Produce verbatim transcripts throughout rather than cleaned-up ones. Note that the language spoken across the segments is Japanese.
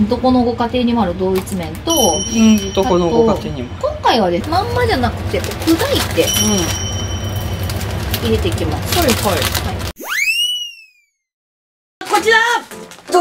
どこのご家庭にもある同一麺と、 うんどこのご家庭にも。 今回はですまんまじゃなくて砕いて入れていきます。 はいはい、はい、こちらド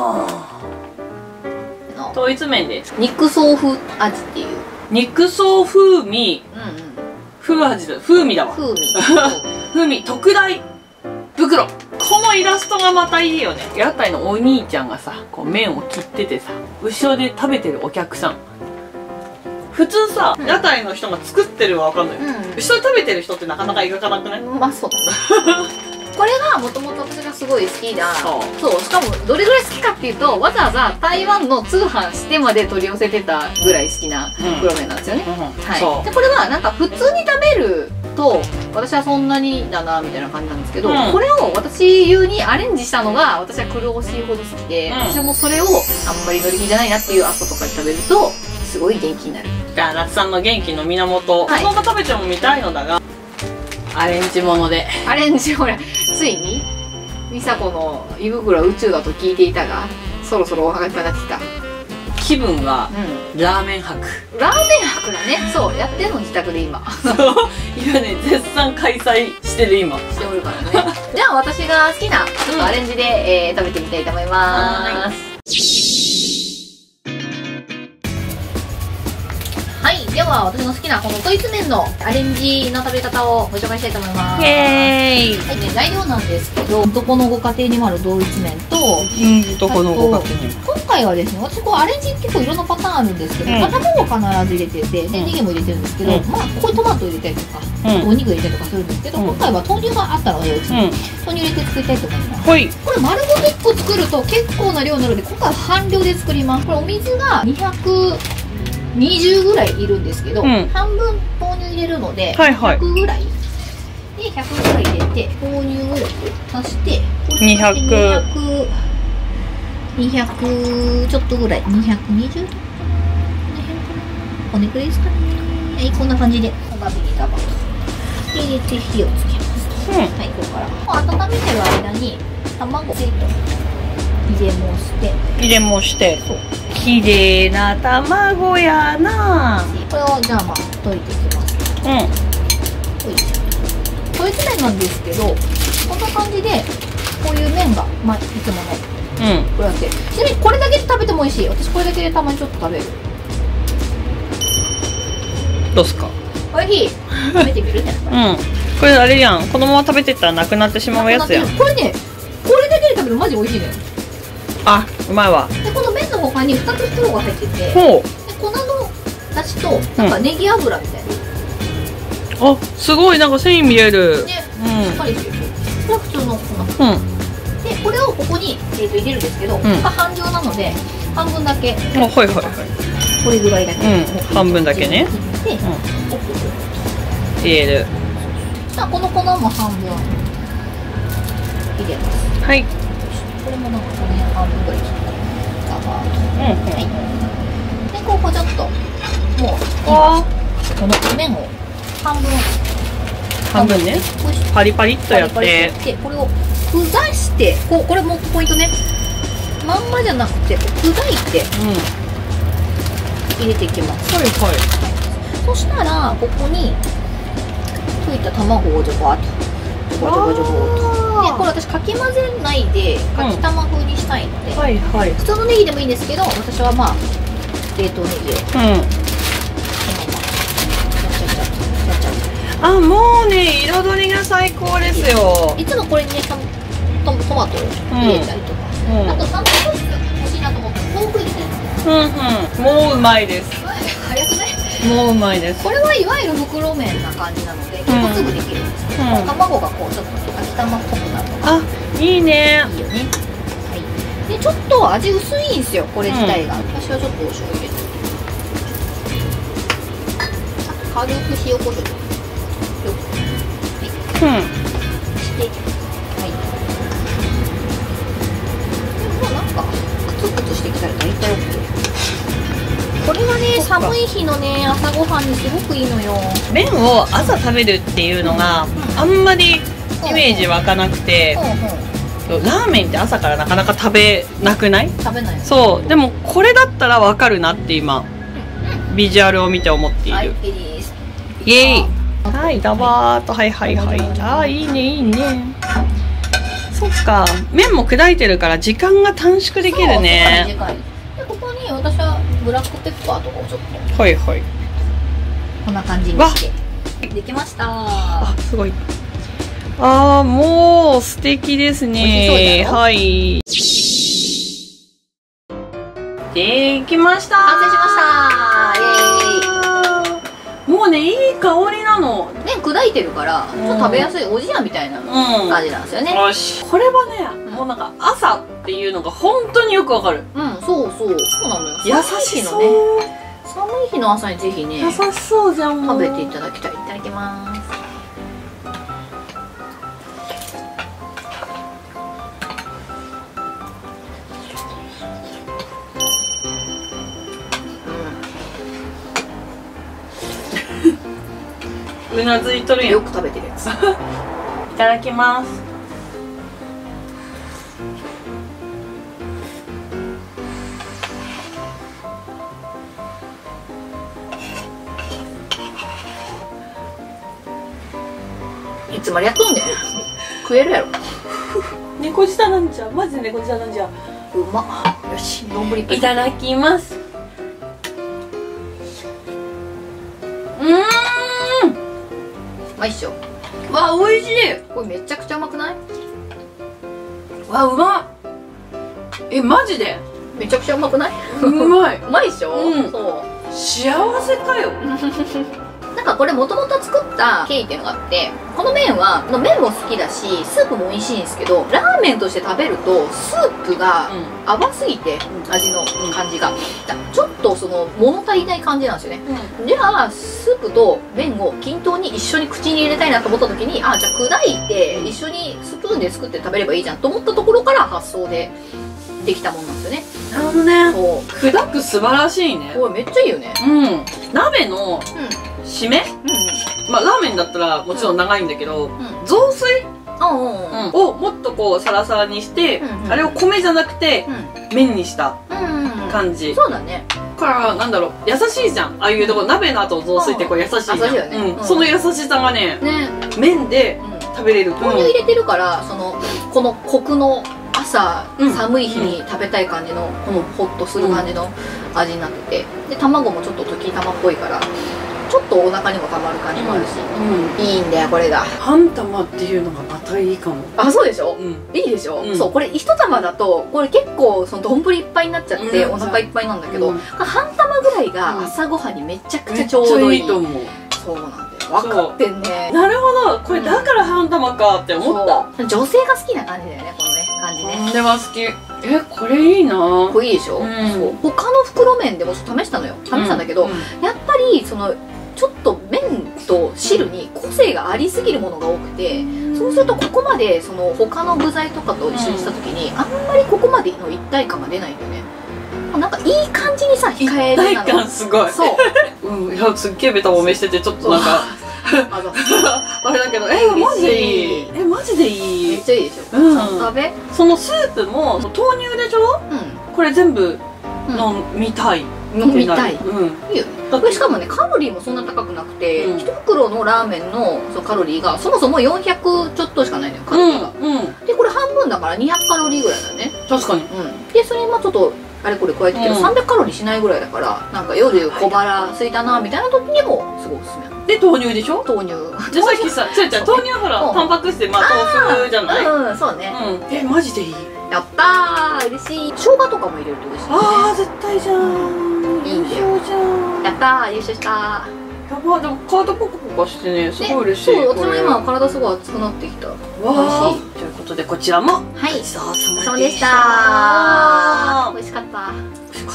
ーン統一麺です。 肉ソー風味っていう肉ソー風味、 うんうん、 風味だ風味だわ風味風味特大袋。このイラストがまたいいよね。屋台のお兄ちゃんがさこう麺を切っててさ後ろで食べてるお客さん、普通さ、うん、屋台の人が作ってるは分かんない、うん、後ろで食べてる人ってなかなか描かなくない？ まあそうだねこれがもともと私がすごい好きだ。そうしかもどれぐらい好きかっていうと、わざわざ台湾の通販してまで取り寄せてたぐらい好きな袋麺なんですよね。はい。でこれはなんか普通に食べると私はそんなにだなみたいな感じなんですけど、うん、これを私流にアレンジしたのが私は苦労しいほど好きで、うん、私もそれをあんまり乗り気じゃないなっていう朝とかに食べるとすごい元気になる。 じゃあ夏さんの元気の源、はい、そのまま食べてもみたいのだがアレンジものでアレンジほらついに美佐子の胃袋は宇宙だと聞いていたがそろそろおはがきになってきた。 気分は、うん、ラーメン博。 ラーメン博だね。そうやってるの自宅で今そう今ね絶賛開催してる今しておるからねじゃあ私が好きなちょっとアレンジで、うんえー、食べてみたいと思います。はい、では私の好きなこの統一麺のアレンジの食べ方をご紹介したいと思います。 イエーイ。 はい、ね、材料なんですけど、どこのご家庭にもある同一麺と、 うんどこのご家庭にも。 今回はですね、私こうアレンジ結構いろんなパターンあるんですけど、うん、卵を必ず入れてて、でネギも入れてるんですけど、うん、まあここにトマト入れたりとか、うん、お肉入れたりとかするんですけど、うん、今回は豆乳があったのでうちに、うん、豆乳入れて作りたいと思います。はい。これ丸ごといっこ作ると結構な量になるので、今回は半量で作ります。これお水がにひゃくにじゅうぐらいいるんですけど、うん、半分豆乳入れるので、はいはい、ひゃくぐらいでひゃくぐらい入れて豆乳を足してにひゃくにひゃくちょっとぐらいにひゃくにじゅうこの辺かな、これくらいですかね。はいこんな感じでお鍋にガバッと入れて火をつけます、うん、はいここから温めてる間に卵を入れもして入れもしてそう綺麗な卵やな。 これをじゃあまあ溶いていきます。うん。統一麺なんですけど、こんな感じでこういう麺がまあいつものうんこれだけ。ちなみにこれだけで食べても美味しい。私これだけでたまにちょっと食べる。 どうすか？ おいしい。食べてみるね。 うん。これあれやん。このまま食べてったらなくなってしまうやつやん。 これね、これだけで食べるとマジ美味しいのよ。 あ、うまいわ。 でこの麺の他にふたつ袋が入ってて、ほう。で粉のだしとなんかネギ油みたいな。うん、あ、すごいなんか繊維見える。 ね、うん。しっかりしてる。これは普通の粉。うん。でこれをここにえっと入れるんですけど、うん、半量なので半分だけ。あ、はいはいはい。これぐらいだけ。うん。 半分だけね。で、うん、入れる。 さあこの粉も半分入れます。はい。これもなんかこの辺半分ぐらい切ったガバーッと、うんうん、はい。でここちょっともうこの麺を半分半分ねパリパリっとやってでこれを砕してこうこれもポイントね。まんまじゃなくて砕いて入れていきます。はいはい、はい、そしたらここに溶いた卵をジョバーッとジョボジョボジョボと。でこれ私かき混ぜないでかき玉風にしたいので、うんはいはい、普通のネギでもいいんですけど私はまあ冷凍ネギを、うん、 あもうね彩りが最高ですよ。 いつもこれにねトマトを入れたりとか、うん、あとタンパク質欲しいなと思ったら豆腐入れてるうんうんもううまいです。 早くない？ もううまいです。 これはいわゆる袋麺な感じなので結構すぐできるんですけど、うん、卵がこうちょっとかき玉っぽくなるのがあいいね。 いいよね。はい。でちょっと味薄いんですよこれ自体が、うん、私はちょっとお醤油入れて軽く塩コショウよくはい、うん、してはいでもなんかクツクツしてきたら大体 OK。これはね寒い日のね朝ごはんにすごくいいのよ。 麺を朝食べるっていうのがあんまりイメージ湧かなくて、 ラーメンって朝からなかなか食べなくない？ 食べない。 そうでもこれだったらわかるなって今ビジュアルを見て思っている。 はい、いいです。 イエイ。はい、ダバーっと、はいはいはい。ああ、いいねいいね。そっか、麺も砕いてるから時間が短縮できるね。 そう、短い。で、ここに私はブラックペッパーとかをちょっと。 はいはい。 こんな感じにして。できました。 あ、すごい。ああ、もう素敵ですね。はい。できました。 完成しました。イエーイ。 もうね、いい香りなの。 ね、砕いてるからちょっと食べやすいおじやみたいな感じなんですよね。 よし、これはね、もうなんか朝っていうのが本当によくわかる。 うん、そうそう、そうなのよ。 優しそう。 寒い日の朝にぜひね、 優しそうじゃん。 食べていただきたい。いただきます。 うなずいとるやん。 よく食べてるやつ。いただきます。 いつまでやっとんねん。食えるやろ。 猫舌なんじゃ、マジで猫舌なんじゃ。 うまっ。よし、丼いいただきます。うーん。 まいっしょ。 わ、美味しい。 これめちゃくちゃうまくない？ わ、うまっ。え、マジでめちゃくちゃうまくない？ うまい。 うまいっしょ。 うん、 そう。 幸せかよ。 なんかこれもともと作った経緯っていうのがあって、この麺はの麺も好きだしスープも美味しいんですけど、ラーメンとして食べるとスープが甘すぎて、うん、味の感じが、うん、ちょっとその物足りない感じなんですよね、うん、じゃあスープと麺を均等に一緒に口に入れたいなと思った時に、あ、じゃあ砕いて一緒にスプーンで作って食べればいいじゃんと思ったところから発想でできたもんなんですよね。 なるほどね。そう砕く素晴らしいね。 これめっちゃいいよね。 うん。鍋の締め、うん、まあラーメンだったらもちろん長いんだけど、うん、雑炊をもっとこうサラサラにして、うん、あれを米じゃなくて麺にした感じ。 そうだね。 からなんだろう、優しいじゃん。ああいうとこ鍋の後の雑炊ってこう優しいじゃん。優しいよね。その優しさがね、麺で食べれる。 豆乳入れてるからそのこのコクの朝、うん、寒い日に食べたい感じの、このホッとする感じの味になってて、で卵もちょっと溶き卵っぽいからちょっとお腹にもたまる感じもあるし、うん、いいんだよこれが。 半玉っていうのがまたいいかも。 あ、そうでしょ、うん、いいでしょ、うん、そう、これ一玉だとこれ結構その丼いっぱいになっちゃって、うん、お腹いっぱいなんだけど、うん、半玉ぐらいが朝ごはんにめちゃくちゃちょうどいい。 いいと思う。 そうなんだよ。分かってんね。 なるほど、これだから半玉かって思った。 うん、女性が好きな感じだよね、このね感じね。 これは好き。え、これいいな。 これいいでしょ、うん、そう。他の袋麺でも試したのよ。試したんだけど、うんうん、やっぱりそのちょっと麺と汁に個性がありすぎるものが多くて、うん、そうするとここまでその他の具材とかと一緒にした時に、うん、あんまりここまでの一体感が出ないんだよね。なんかいい感じにさ、控えめなの。 一体感すごい。そう。うん、いや、すっげえベタ褒めしてて、ちょっとなんか。あれだけど、え、マジでいい。え、マジでいい。 めっちゃいいでしょ。うん。食べ。 そのスープも、豆乳でしょ。うん。これ全部、飲みたい。 飲みたい。うん。いいよね。これしかもね、カロリーもそんな高くなくて、一袋のラーメンのカロリーが、そもそもよんひゃくちょっとしかないのよ、カロリーが。うん。で、これ半分だからにひゃくカロリーぐらいだよね。 確かに。 うん。で、それもちょっと。あれこれ加えてけど、うん、さんびゃくカロリーしないぐらいだから、なんか夜小腹空いたなみたいな時にもすごいおすすめ。 で豆乳でしょ。 豆乳じゃあさっきさ、ちゃちゃ豆乳ほらタンパク質でまあ豆腐じゃない。 うん、そうね。 え、マジでいい。 やったー、嬉しい。生姜とかも入れると美味しい。 ああ、絶対じゃん。 いいんだよ。やったー、優勝したー。 やば、でも体ポカポカしてね、すごい嬉しい。 そう、私も今体すごい熱くなってきた。わー。ということでこちらもごちそうさまでした。 美味しかった。 美味しかった。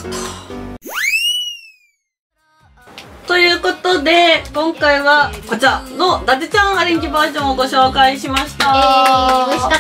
ということで今回はこちらの伊達ちゃんアレンジバージョンをご紹介しました。 えー、美味しかった。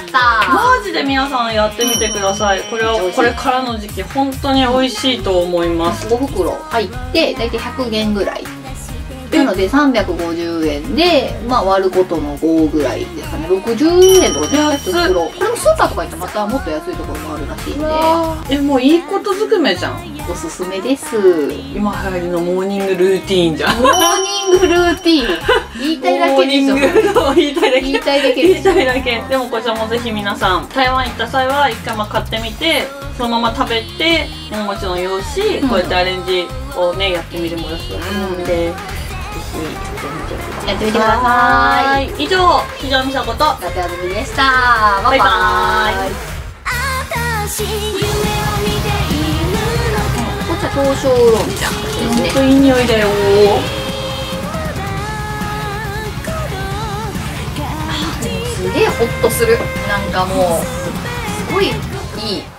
マジで皆さんやってみてください。これはこれからの時期本当に美味しいと思います。 ご袋入ってだいたいひゃくげんぐらい。 え、 のでさんびゃくごじゅうえんで、まあ割ることのごぐらいですかね。ろくじゅうえんとかで安い袋。これもスーパーとか行ったらまたもっと安いところもあるらしいんで、 え、もういいことずくめじゃん。 おすすめです。 今流行りのモーニングルーティーンじゃん。 モーニングルーティーン。言いたいだけでしょ。 モーニングの言いたいだけ。 言いたいだけ言いでしょ。 たいだけ。でもこちらもぜひ皆さん台湾行った際は一回まあ買ってみて、そのまま食べてももちろんよし、うん、こうやってアレンジをねやってみるもよしだと思うんで、ぜひやってみてください。 やってみてください。 以上、非常にさことラテアズミでした。バイバーイ。こっちは東証ウーロン茶ですね。 ほんといい匂いだよ。 すげえホッとする。なんかもうすごいいい。